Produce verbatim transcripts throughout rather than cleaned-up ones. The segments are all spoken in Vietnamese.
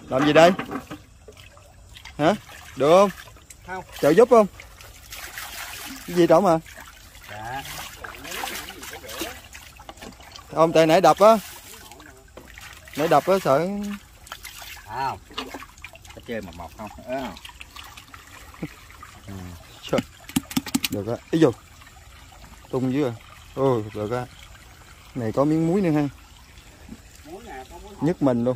Làm gì đây? Hả? Được không? Không. Trợ giúp không? Cái gì đó mà? Dạ. Ông tại nãy đập á. Nãy đập á sợ. À, không. Có chơi một một không? Ớ không? Ừ. Được á. Ý dù. Tung dưới rồi. Ừ, được á. Này có miếng muối nữa ha. Nhức mình luôn.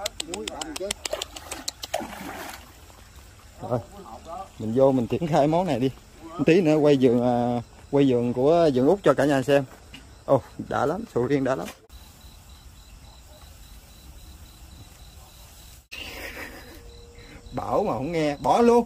Rồi. Mình vô mình triển khai món này đi. Một tí nữa quay vườn à, quay vườn của vườn Út cho cả nhà xem. Ồ, đã lắm, sầu riêng đã lắm. Bảo mà không nghe, bỏ luôn.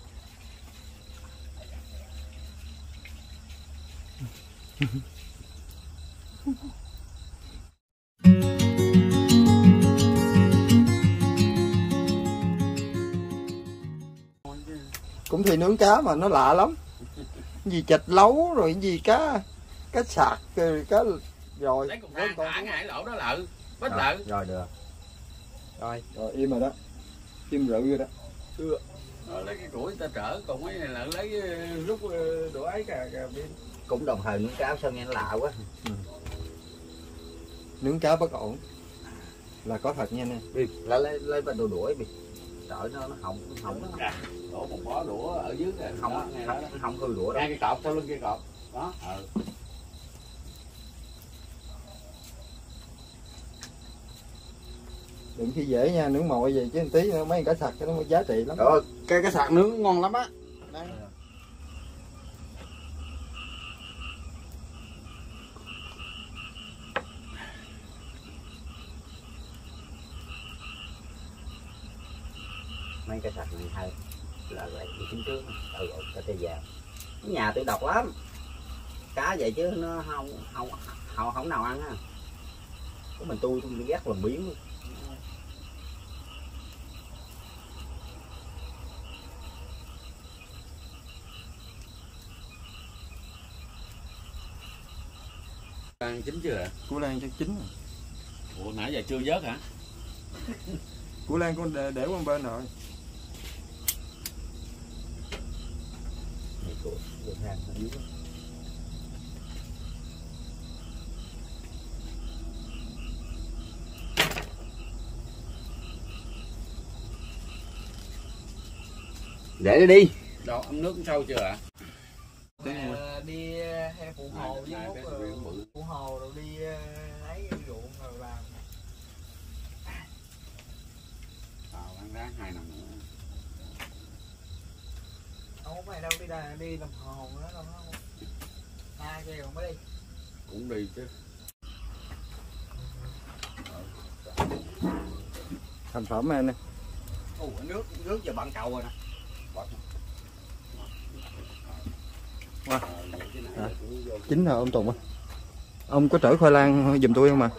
Cũng thì nướng cá mà nó lạ lắm. Cái gì chạch lấu rồi cái gì cá cá sạc rồi cá rồi. Lấy cục rang thả ngay lỗ đó lợ, bít lợ. Rồi được. Rồi, rồi im rồi đó. Im rượu rồi đó. Chưa. Rồi lấy cái củi ta trở còn mấy này là lấy lúc đồ ấy cả cả bên. Cũng đồng thời nướng cá sao nghe nó lạ quá. Ừ. Nướng cá bất ổn. Là có thật nha nè. Đi, lấy lấy lấy bên đồ đuổi đi. Đợi nó nó hỏng hỏng. Đổ một bó đũa ở dưới này. Không đó, ngay đó. không không hư đũa đâu. Ngay cái cọp sau lưng cái cọp. Đó. Ừ. Đừng khi dễ nha, nướng mồi vậy chứ một tí nữa mấy cá sặc cái nó mới giá trị lắm. Trời ơi, cái cái sạc nướng ngon lắm á. Mấy cái sạc này hay là lại đi chính trước ừ cái tay vàng nhà tôi độc lắm cá vậy chứ nó không không không không nào ăn á của mình tôi tôi ghét làm biến luôn. Ăn chín chưa ạ? Củ lan chắc chín rồi. Ủa nãy giờ chưa vớt hả? Củ lan con để, để qua bên rồi. Để nó đi. Đâu ấm nước sâu chưa ạ? À, đi hay phụ hồ với mốt rồi phụ hồ rồi đi lấy ruộng rồi làm. Tao ăn ráng hai năm nữa. Không phải đâu đi đà, đi làm hồ nữa đâu nó không. Hai kia còn mới đi. Cũng đi chứ. Thành phẩm em nè. Ủa, nước nước giờ bạn cậu rồi nè. Wow. À, chín rồi ông Tùng á. Ông có trở khoai lang giùm tôi không mà?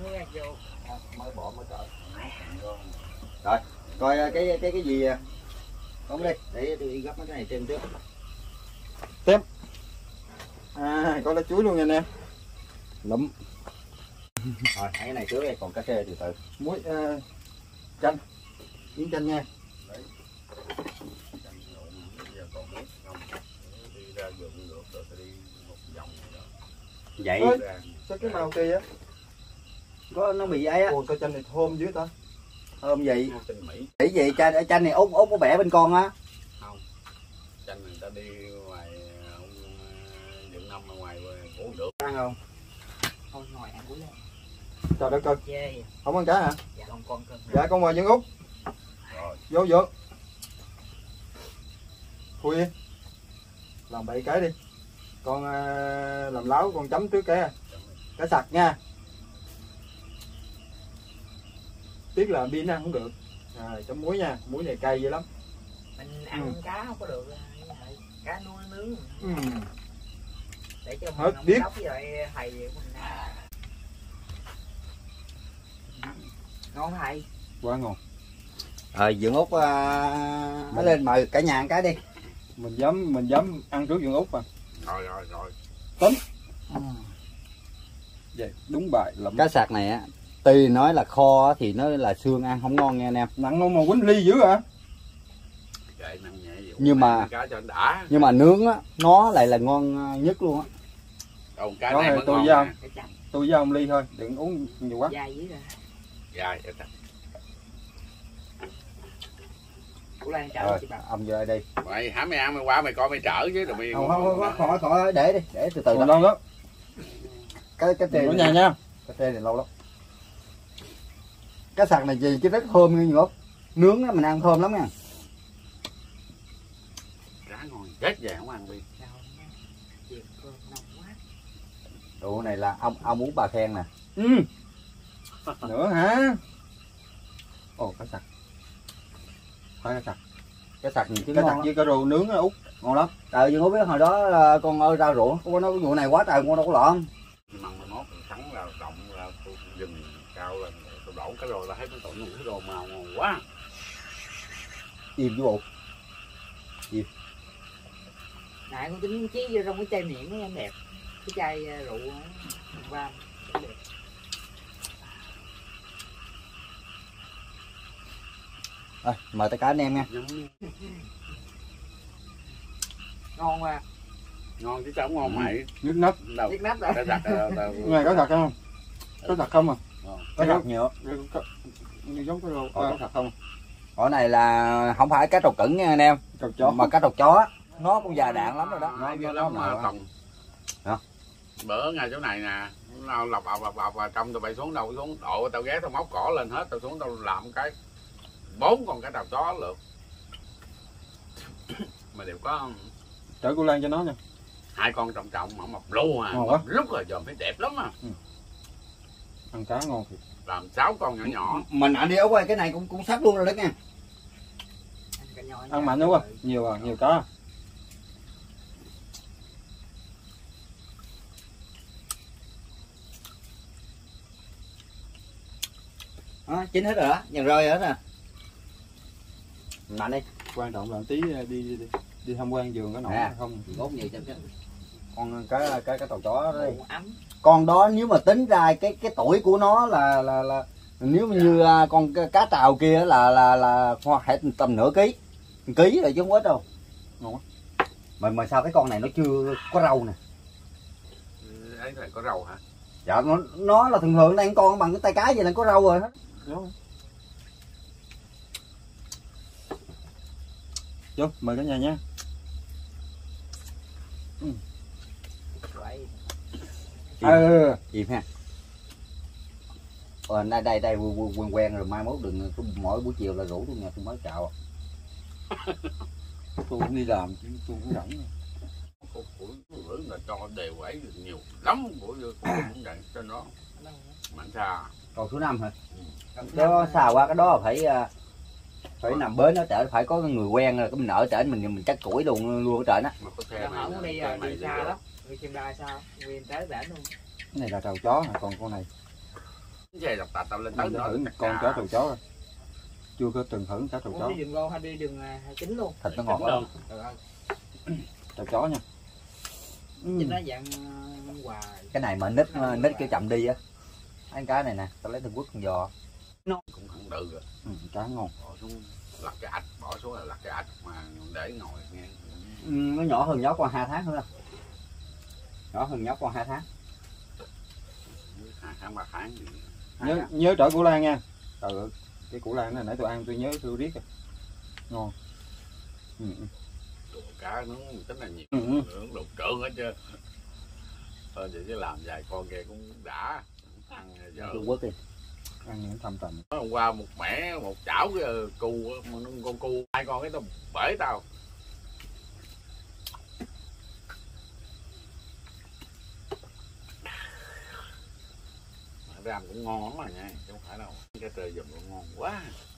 Rồi, coi cái cái cái gì không đi, để tôi gấp mấy cái này trên trước. Tém. À, có lá chuối luôn nha nè. Lụm. Rồi, cái này trước đây còn cá khê từ từ. Muối uh, chanh. Miếng chanh nha. Vậy ôi, sao cái màu kỳ á? Có nó bị ấy á. Ồ, sao chanh này thơm dữ ta? Thơm vậy. Để gì chanh chanh này út út có bẻ bên con á. Không. Chanh người ta đi ngoài ông dựng năm ở ngoài cổ được. Ăn không? Thôi ngồi ăn cuối lên. Trời đất ơi. Chê. Không ăn cá hả? Dạ không con cưng. Dạ con mời dân Út. Rồi. Vô vô. Khui đi. Làm bảy cái đi. Con uh, làm láo con chấm trước cái cá sặc nha. Tiếc là pin ăn không được. Rồi chấm muối nha, muối này cay dữ lắm. Mình ăn ừ. cá không có được, cá nuôi nướng. Ừ. Để cho hết mình biết. đốc với lại thầy mình ngon thầy. Quá ngon. Ờ Dượng Út uh, mới lên mời cả nhà ăn cái đi. Mình dám mình dám ăn trước Dượng Út mà. Rồi rồi rồi. Tính. Ừ. Vậy đúng bài lắm. Cá sạc này á Tuy nói là kho thì nó là xương ăn không ngon nghe anh em. Nặng không mà quýnh ly dữ hả? Kệ nặng nhẹ gì. Nhưng mà cá cho đã. nhưng mà nướng á nó lại là ngon nhất luôn á. Còn cá Đó này thì mới tôi ngon với ông. nè. cái chặt Tôi với ông ly thôi, đừng uống nhiều quá. dai dưới ra. Dạ, dạ, dạ. Củ Lan chở Rồi chị bà. ông vô đây. Mày hả mày ăn mày qua mày coi mày chở chứ rồi mày Không không không khỏi khỏi để đi, để từ từ Còn đó. lâu đó. Cái cái tê Ở nhà nha. cái tê này lâu lắm. Cái sạc này gì chứ rất thơm như ngọt. Nướng nó mình ăn thơm lắm nha. cá ngon chết về không ăn đi. Sao nha. Chiều cơm nồng quá. Đồ này là ông ông uống bà khen nè. Ừ. Nữa hả? Ồ, cái sặc. Phải cái sặc. Cái sạc gì chứ Cái ngon sặc lắm. với cái đồ nướng á Út. Ngon lắm. Trời Dương có biết hồi đó là con ơi rau rượu, con nói cái vụ này quá trời con đâu có lộn. Măng mai mốt sắn là động là tôi dừng cao lên tôi đổ cái rồi là thấy nó tụi nó cái đồ màu ngon quá. Im với bộ. Nãy con tính chí vô trong cái chai miệng nó em đẹp. Cái chai uh, rượu á, vang đẹp. Rồi, mời tất cả anh em nha. Ngon quá. Ngon chứ sao không ngon mày. Nước nấc. Đâu. Biết nắp rồi. Cái giặt tao Nghe có thật không? Có thật không à? Cái sạc nhiều. Có- Như giống cái đồ. Ờ. Có thật không? Ở này là không phải cá trầu cứng nha anh em, Trầu chó. mà cá trầu chó. Nó cũng già đạn lắm rồi đó. Nó Nó lắm nào mà Tòng. Hả? Bữa ngay chỗ này nè, nó lọc ọc ọc ọc và trong tao bay xuống đâu xuống độ tao ghé tao móc cỏ lên hết, tao xuống tao làm cái bốn con cá trầu chó lượt. Mà đều có Chở cô Lan cho nó nha. hai con trọng trọng mà mập lù à, Ngon quá. mập lúc rồi dòm thấy đẹp lắm à. Ăn cá ngon thiệt. Làm sáu con nhỏ nhỏ. Mình ăn đi ở quay cái này cũng cũng sắp luôn rồi đó nha. Ăn cả nhỏ Ăn nha. mạnh đúng không? Nhiều à, nhiều cá. Đó, chín hết rồi đó, dần rơi hết rồi. Mạnh đi. Quan trọng là tí đi đi đi, đi tham quan vườn có nổi À. không? Gốt nhiều cho chứ. Con cái cái cái trầu chó đó đi. Rượu ấm. Con đó nếu mà tính ra cái cái tuổi của nó là là là nếu như à, con cá- cá trào kia là là là hoa phải tầm nửa ký, ký rồi chứ không ít đâu. Ngon quá. Mà mà sao cái con này nó chưa có râu nè? Ừ, ấy là có rau hả? Dạ nó nó là thường thường đang con bằng cái tay cái vậy là có râu rồi hết. Đúng. Vô, mời cả nhà nha. Vậy. Ừ. Im ha. Ờ, đây đây đây quen quen quen rồi, mai mốt đừng cứ mỗi buổi chiều là rủ tôi nhà tôi mới chào. Tôi cũng đi làm chứ tôi cũng rảnh. Cô củi bữa là cho đều ấy được nhiều lắm của cô cũng vậy cho nó mạnh xa. Còn số năm hả? Đó xà qua cái đó phải à, phải nằm bến nó trở phải có người quen rồi, cái mình ở trển mình mình chắc củi luôn luôn ở trển á. Mà có xe Giờ mày không có đi xe rồi, mày đi đi xa rồi. lắm. Đi xem đai sao? Nguyên tới bển luôn. Cái này là trầu chó hả? Còn con này Xe đập tạt tao lên tới mình đã nó thử một con cá trầu chó rồi. Chưa có từng thử cá trầu chó. Ủa, đi đường gô hay đi đường à, hai chín luôn? Thịt nó ngọt Đúng lắm. không? Trời ơi, Trầu chó nha. trên nó dạng à, quà. Cái này mà nít nít kiểu chậm đi á. Ăn cá này nè, tao lấy Trung Quốc con giò. Cũng không được rồi. Ừ, cá ngon. Bỏ xuống lặt cái ạch, bỏ xuống là lặt cái ạch mà để ngồi nghe. Ừ, nó nhỏ hơn nhóc con hai tháng nữa. Nhỏ hơn nhóc con hai tháng. Hai tháng ba tháng gì. Hai Nhớ tháng. nhớ trở củ lan nha. Trời ơi, cái củ lan này nãy tôi ăn tôi nhớ tôi riết rồi. Ngon. Ừ. ừ. Đồ cá nướng tính là nhiều. Ừ. Nướng đồ trơn hết chứ. Thôi vậy chứ làm vài con kia cũng đã. Ăn giờ. Trung Quốc đi. Ăn những thâm tầm. Hôm qua một mẻ một chảo cái cu á, mà nó con cu hai con cái tao bể tao. Mà làm cũng ngon lắm mà nha, chứ không phải đâu. Cái trời dùm cũng ngon quá.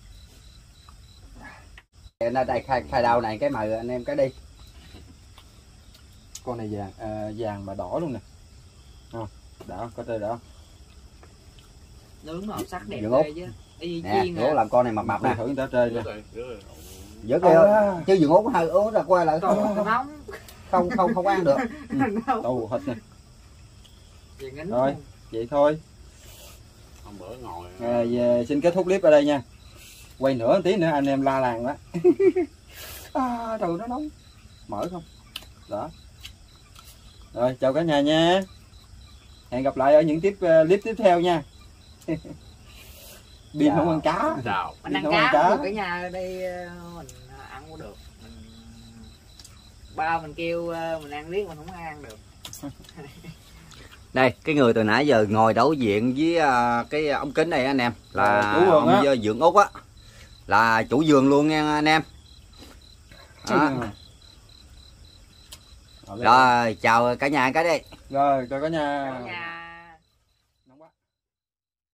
Đây đây khai khai đào này cái mời anh em cái đi. Con này vàng à, vàng mà đỏ luôn nè. À, đỏ có tơi đỏ. Nướng màu sắc đẹp Dưa út. ghê chứ. Y Nè, chiên đố à. làm con này mập mập Tôi nè. thử người ta chơi Rửa nha. rồi, rửa rồi. Dở kia À. chứ dường út hơi ố ra quay lại Còn không nóng. không không không ăn được. Nóng. Đâu hết nè. Chị ngính Rồi. luôn. Vậy thôi. Không bữa ngồi À, về xin kết thúc clip ở đây nha. Quay nữa tí nữa anh em la làng đó. À, trời nó nóng. Mở không? Đó. Rồi chào cả nhà nha. Hẹn gặp lại ở những tiếp uh, clip tiếp theo nha. Pin không ăn cá. chào. Mình Pin ăn không cá ăn cá. được cả nhà ở đây mình ăn cũng được. Mình... Ba mình kêu mình ăn riết mình không ăn được. Đây cái người từ nãy giờ ngồi đối diện với uh, cái ống kính này anh em là à, chủ vườn ông Dượng Út á, là chủ vườn luôn nha anh em. Đó. Rồi chào cả nhà cái đi. Rồi chào cả nhà. Chào cả nhà.